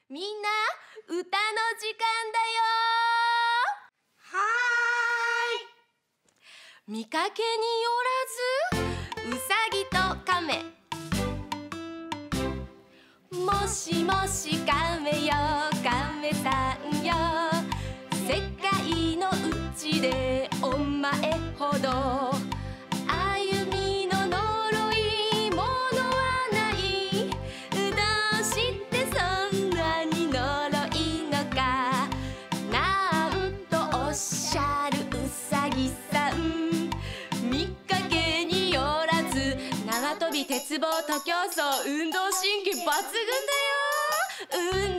みんな、歌の時間だよ。 はーい。 見かけによらずうさぎとカメ。もしもしカメよ、カメさんよ。世界のうちでお前ほど歩みの呪いものはない。どうしてそんなに呪いのか。なんとおっしゃるうさぎさん。見かけによらず縄跳び鉄棒徒競走運動神経抜群だよ。